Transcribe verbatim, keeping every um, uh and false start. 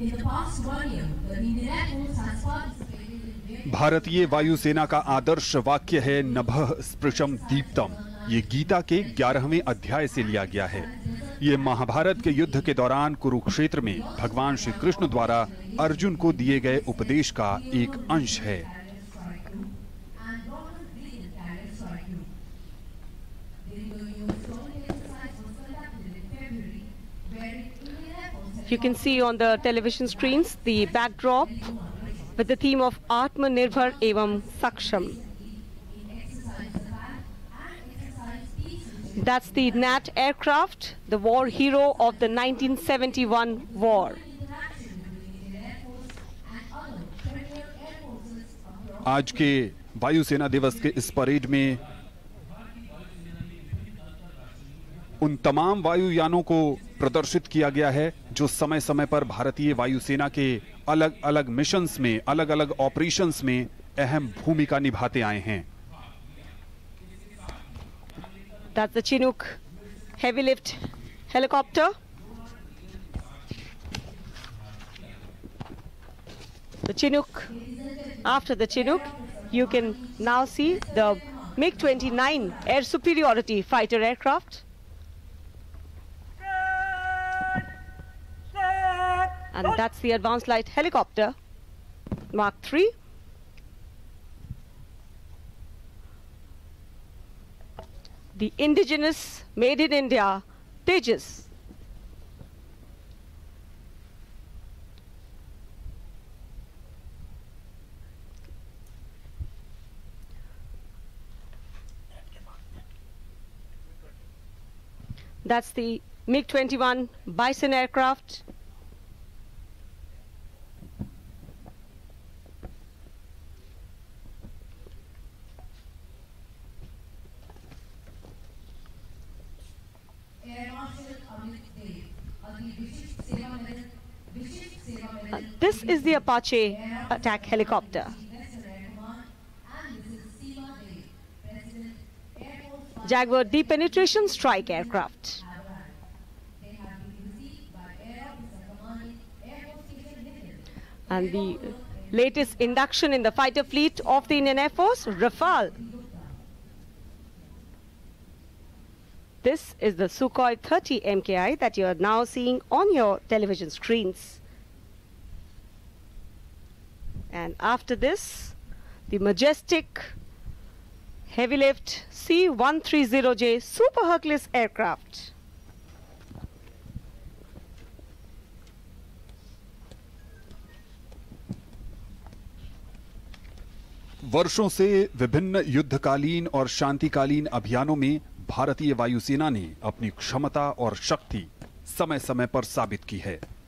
भारतीय वायुसेना का आदर्श वाक्य है नभः स्पृशम दीप्तम। ये गीता के ग्यारहवें अध्याय से लिया गया है। ये महाभारत के युद्ध के दौरान कुरुक्षेत्र में भगवान श्री कृष्ण द्वारा अर्जुन को दिए गए उपदेश का एक अंश है। You can see on the television screens the backdrop with the theme of Atmanirbhar Evam Saksham. That's the N A T aircraft, the war hero of the nineteen seventy-one war. आज के वायुसेना दिवस के इस परेड में उन तमाम वायुयानों को प्रदर्शित किया गया है जो समय समय पर भारतीय वायुसेना के अलग अलग मिशंस में, अलग अलग ऑपरेशंस में अहम भूमिका निभाते आए हैं। That's the Chinook heavy lift helicopter. The Chinook, after the Chinook, you can now see the MiG twenty-nine air superiority fighter aircraft. And that's the Advanced Light Helicopter, Mark three. The indigenous, made in India, Tejas. That's the MiG twenty-one Bison aircraft. Uh, this is the Apache attack helicopter. Jaguar deep penetration strike aircraft. And the latest induction in the fighter fleet of the Indian Air Force, Rafale. This is the Sukhoi thirty M K I that you are now seeing on your television screens. And after this, the majestic heavy lift C one thirty J Super Hercules aircraft. वर्षों से विभिन्न युद्धकालीन और शांतिकालीन अभियानों में भारतीय वायुसेना ने अपनी क्षमता और शक्ति समय समय पर साबित की है।